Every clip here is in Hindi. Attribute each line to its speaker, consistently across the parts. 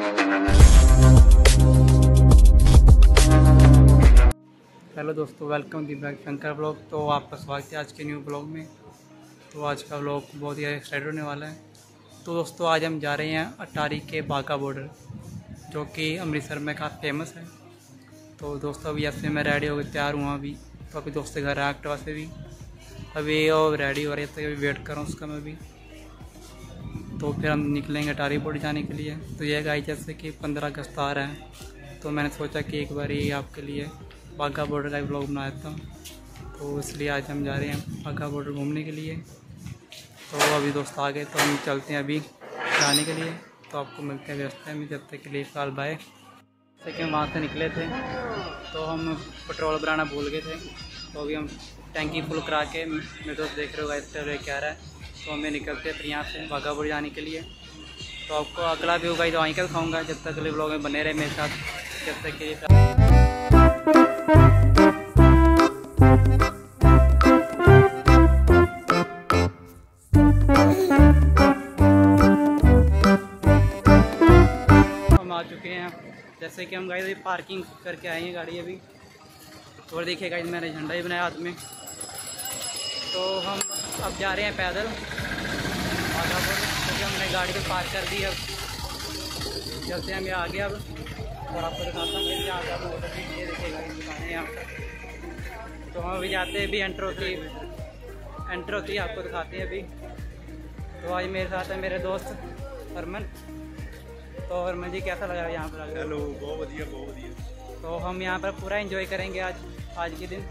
Speaker 1: हेलो दोस्तों, welcome the back Shankar blog. तो आपका स्वागत है आज के न्यू ब्लॉग में। तो आज का ब्लॉग बहुत ही एक्साइटेड होने वाला है। तो दोस्तों आज हम जा रहे हैं अटारी के बाघा बॉर्डर, जो कि अमृतसर में काफ़ी फेमस है। तो दोस्तों अभी ऐसे मैं रेडी होकर तैयार हुआ अभी। तो अभी दोस्त के घर है एक्टिवा से भी अभी और रेडी हो रही है, तो अभी वेट कर रहा हूँ उसका मैं भी। तो फिर हम निकलेंगे अटारी बॉर्डर जाने के लिए। तो यह गाइस जैसे कि 15 अगस्त आ रहा है, तो मैंने सोचा कि एक बार ही आपके लिए बाघा बॉर्डर का ब्लॉग बनाया था। तो इसलिए आज हम जा रहे हैं बाघा बॉर्डर घूमने के लिए। तो अभी दोस्त आ गए, तो हम चलते हैं अभी जाने के लिए। तो आपको मिलते हैं रास्ते में, जब तक के लिए फिलहाल बाय। जैसे कि हम वहाँ से निकले थे तो हम पेट्रोल भराना भूल गए थे। तो अभी हम टैंकी फुल करा के, मेरे दोस्त देख रहे होगा इस तरह क्या रहा है। तो हमें निकलते हैं फिर यहाँ से बाघा बॉर्डर जाने के लिए। तो आपको अगला भी होगा तो वहीं का दिखाऊँगा। जब तक अगले ब्लॉग में बने रहे मेरे साथ, जब तक के लिए आ चुके हैं। जैसे कि हम गाइस अभी पार्किंग करके आए हैं गाड़ी अभी। और देखिए गाइस मैंने झंडा ही बनाया हाथ में। तो हम अब जा रहे हैं पैदल बाघा बॉर्डर, क्योंकि हमने गाड़ी को पार्क कर दी। अब चलते हैं हम यहाँ आगे अब, और आपको दिखाता हूँ ये देखिए गाइस दुकानें यहाँ पर। तो हम अभी जाते हैं, अभी एंटर होती है आपको दिखाते हैं अभी। तो आज मेरे साथ है मेरे दोस्त हरमन। तो हरमन जी कैसा लगा यहाँ पर?
Speaker 2: हेलो, बहुत बढ़िया बहुत बढ़िया।
Speaker 1: तो हम यहाँ पर पूरा एंजॉय करेंगे आज के दिन,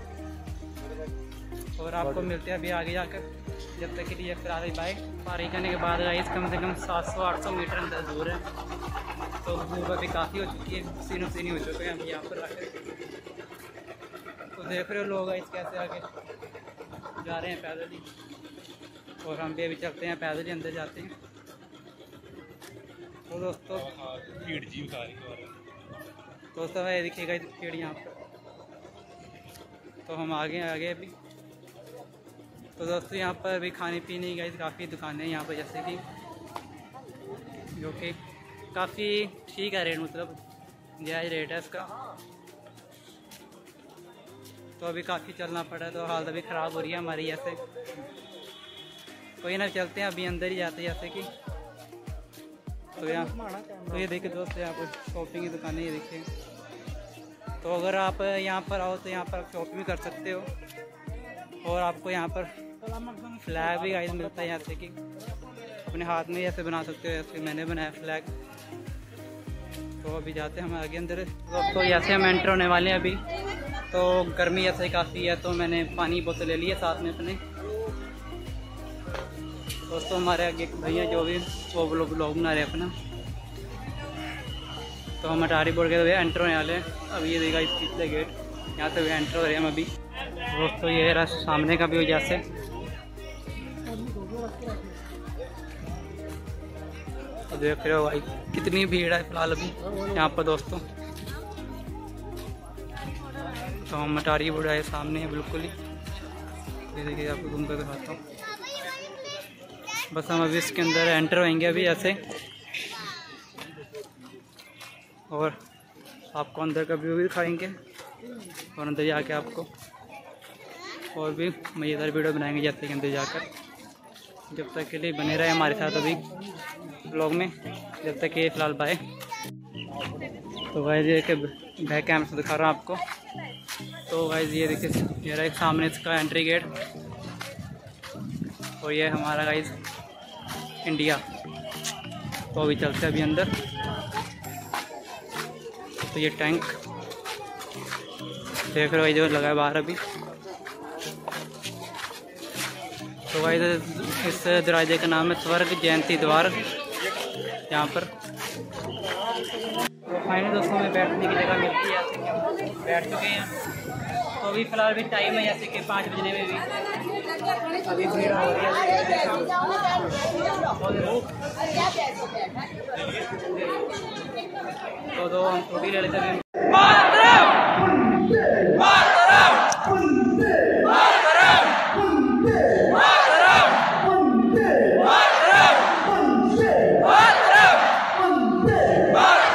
Speaker 1: और आपको मिलते हैं अभी आगे जाकर। जब तक के लिए फिर आगे बाइक पारी करने के बाद गाइस कम से कम 700-800 मीटर अंदर दूर है। तो धूप अभी काफ़ी हो चुकी है, सीनी हो चुके हैं अभी यहाँ पर आकर। तो देख रहे हो लोग गाइस कैसे आगे जा रहे हैं पैदल ही, और हम भी अभी चलते हैं पैदल ही अंदर जाते हैं। तो दोस्तों
Speaker 2: भीड़ जी खा रही है
Speaker 1: दोस्तों, मैं दिखेगा भीड़ यहाँ पर। तो हम आगे अभी। तो दोस्तों यहाँ पर भी खाने पीने की काफ़ी दुकानें हैं यहाँ पर, जैसे कि जो कि काफ़ी ठीक है रेट, मतलब जायज़ रेट है इसका। तो अभी काफ़ी चलना पड़ा है, तो हालत अभी ख़राब हो रही है हमारी ऐसे। कोई ना, चलते हैं अभी अंदर ही जाते हैं जैसे कि। तो ये देखिए दोस्त यहाँ पर शॉपिंग की दुकानें ये देखिए। तो अगर आप यहाँ पर आओ तो यहाँ पर शॉपिंग भी कर सकते हो, और आपको यहाँ पर फ्लैग भी गाइस मिलता है, यहाँ से कि अपने हाथ में ऐसे बना सकते हो, जैसे मैंने बनाया फ्लैग। तो अभी जाते हैं हम आगे अंदर। तो जैसे हम एंटर होने वाले हैं अभी। तो गर्मी ऐसे काफ़ी है, तो मैंने पानी की बोतल ले ली है साथ में अपने। दोस्तों हमारे आगे एक भैया जो भी वो ब्लॉग बना रहे हैं अपना। तो हम अटारी बॉर्डर के एंटर होने वाले हैं अब। ये देखा इस पिछले गेट, यहाँ से एंटर हो रहे हैं हम अभी। दोस्तों ये रहा सामने का भी जैसे। तो देख रहे हो भाई कितनी भीड़ है फिलहाल अभी यहाँ पर दोस्तों। तो हम अटारी बॉर्डर आए सामने है बिल्कुल ही। ये देखिए आपको घूम कर दिखाता हूँ। बस हम अभी इसके अंदर एंटर होंगे अभी ऐसे, और आपको अंदर का व्यू भी दिखाएंगे, और अंदर जाके आपको और भी मज़ेदार वीडियो बनाएंगे जैसे कि अंदर जाकर। जब तक के लिए बने रहे हमारे साथ अभी ब्लॉग में, जब तक ये फ़िलहाल बाय। तो गाइस ये के बैक कैमरे से दिखा रहा हूँ आपको। तो गाइस ये देखिए ये रहा एक सामने इसका एंट्री गेट, और ये हमारा गाइस इंडिया। तो अभी चलते हैं अभी अंदर। तो ये टैंक देख रहे हो जो लगा है बाहर अभी। तो भाई इस दरवाजे का नाम है स्वर्ग जयंती द्वार यहाँ पर। तो फाइनली दोस्तों में बैठने की जगह मिलती है, जैसे कि हम बैठ चुके हैं। तो अभी फ़िलहाल भी टाइम है जैसे कि 5 बजने में भी अभी भीड़ हो रही है। तो हम थोड़ी ले लेते हैं।
Speaker 3: Bye.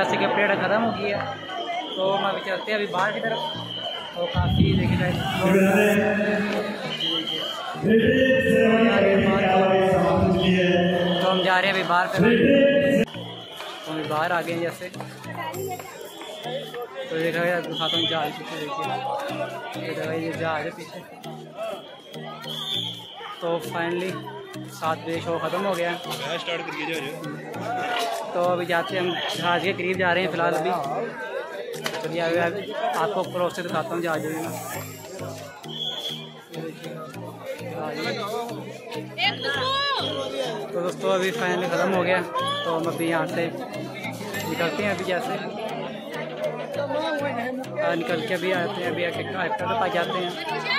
Speaker 1: जैसे कि अपडेट ख़त्म हो गई है, तो हम अभी चलते हैं अभी बाहर की तरफ। तो काफ़ी देखिए तो हम जा रहे हैं अभी बाहर पे, तो अभी बाहर आ गए हैं जैसे। तो देखा गया दिखाता हूँ जहाज पीछे, देखिए ये जहाज है पीछे। तो फाइनली 7 बजे शो ख़त्म हो गया,
Speaker 2: स्टार्ट करिए।
Speaker 1: तो अभी जाते हैं हम जहाज के करीब जा रहे हैं फ़िलहाल अभी। चलिए अभी आपको क्रॉस से दिखाता हूँ जहाज में। तो दोस्तों अभी फाइनली ख़त्म हो गया, तो हम अभी यहाँ से निकलते हैं अभी जैसे निकल के अभी आते हैं, अभी एक्टर के पास जाते हैं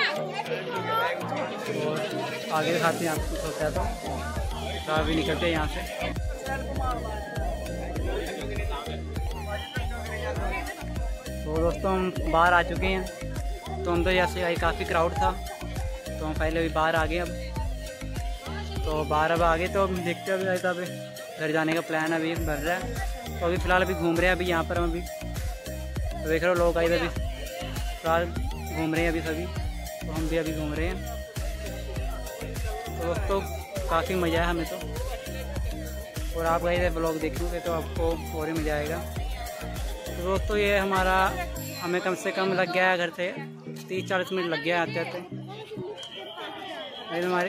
Speaker 1: और आगे दिखाते हैं आपको होता है। तो अभी निकलते हैं यहाँ से। तो दोस्तों हम बाहर आ चुके हैं, तो हम तो जैसे आई काफ़ी क्राउड था, तो हम पहले अभी बाहर आ गए। अब तो बाहर अब आ गए, तो अब देखते हैं अभी अभी घर जाने का प्लान अभी बन रहा है। तो अभी फ़िलहाल अभी घूम रहे हैं अभी यहाँ पर हम अभी, तो देख रहे हो लोग आए अभी फ़िलहाल घूम रहे हैं अभी सभी, तो हम भी अभी घूम रहे हैं। तो दोस्तों काफ़ी मज़ा आया हमें तो, और आप गए ब्लॉग देखोगे तो आपको और ही मज़ा आएगा। तो दोस्तों ये हमें कम से कम लग गया है घर से 30-40 मिनट लग गया आते आते हमारे।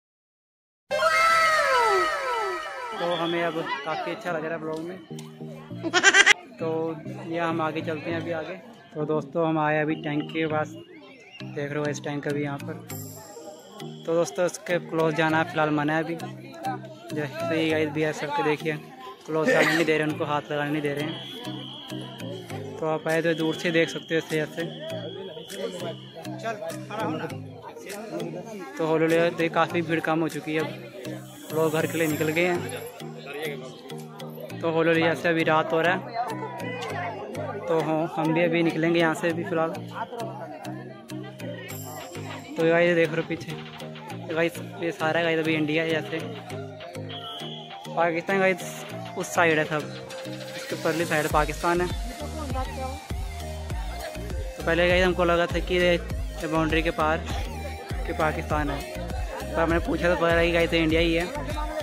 Speaker 1: तो हमें अब काफ़ी अच्छा लग रहा है ब्लॉग में। तो ये हम आगे चलते हैं अभी आगे। तो दोस्तों हम आए अभी टैंक के पास, देख रहे हो इस टैंक अभी यहाँ पर। तो दोस्तों इसके क्लोज जाना फ़िलहाल मना है अभी, जैसे ही गाइस भी है सबके देखिए क्लोज जाने नहीं दे रहे, उनको हाथ लगाने नहीं दे रहे हैं। तो आप आए तो दूर से देख सकते हो इससे ऐसे। तो हौली काफ़ी भीड़ कम हो चुकी है, अब लोग घर के लिए निकल गए हैं। तो हौली ऐसे अभी रात हो रहा है, तो हम भी अभी निकलेंगे यहाँ से अभी फ़िलहाल। तो गाइस देख रहे हो पीछे गाइस, ये सारा गाइस अभी इंडिया है जैसे, पाकिस्तान गाइस उस साइड है सब, इसके परली साइड पाकिस्तान है। तो पहले गाइस हमको लगा था कि ये बाउंड्री के पार कि पाकिस्तान है, पर हमने पूछा तो पता लगा कि गाइस इंडिया ही है।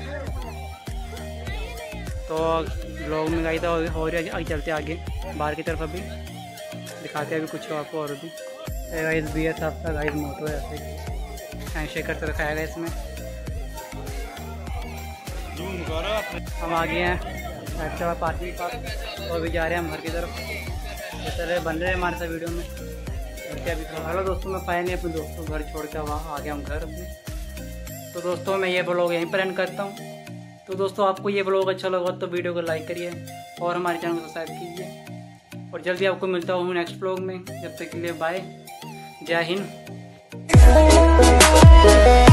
Speaker 1: तो लोग में गाइस और आगे चलते आगे बाहर की तरफ, अभी दिखाते हैं अभी कुछ आपको और भी। गाइस BS आपका गाइस मोटो है ऐसे हैंड शेक करते रखाया गया इसमें। हम आ गए हैं एक्टिवा पार्किंग पास, और भी जा रहे हैं हम घर की तरफ। चले बन रहे हैं हमारे साथ वीडियो में अभी। हेलो दोस्तों, मैं फाइनली अपने दोस्तों घर छोड़ कर वहाँ आ गया हूँ घर अपने। तो दोस्तों मैं ये ब्लॉग यहीं पर एंड करता हूँ। तो दोस्तों आपको ये ब्लॉग अच्छा लगा तो वीडियो को लाइक करिए और हमारे चैनल को सब्सक्राइब कीजिए, और जल्दी आपको मिलता हूँ नेक्स्ट ब्लॉग में। जब तक के लिए बाय, जय हिंद।